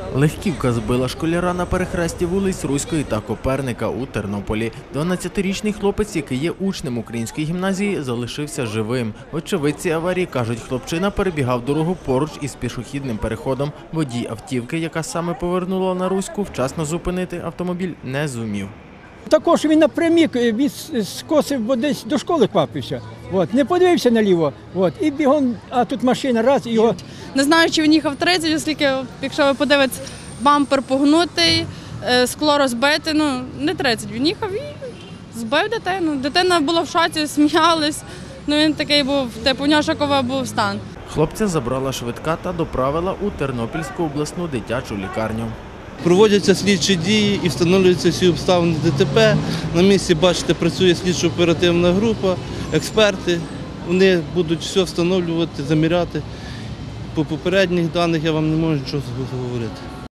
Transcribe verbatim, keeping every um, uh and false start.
Легківка збила школяра на перехресті вулиць Руської та Коперника у Тернополі. дванадцятирічний хлопець, який є учнем української гімназії, залишився живим. Очевидці аварії кажуть, хлопчина перебігав дорогу поруч із пішохідним переходом. Водій автівки, яка саме повернула на Руську, вчасно зупинити автомобіль не зумів. Також він напрямік від скосив, бо десь до школи квапився. От, не подивився наліво, от, і бігом, а тут машина раз і його. Не знаю, чи він їхав тридцять, оскільки, якщо ви подивитесь, бампер погнутий, скло розбите, ну не тридцять, він їхав і збив дитину. Дитина була в шоці, сміялись, ну він такий був, типу, у нього шоковий був стан. Хлопця забрала швидка та доправила у Тернопільську обласну дитячу лікарню. Проводяться слідчі дії і встановлюються всі обставини ДТП. На місці, бачите, працює слідчо-оперативна група, експерти. Вони будуть все встановлювати, заміряти. По попередніх даних я вам не можу нічого говорити.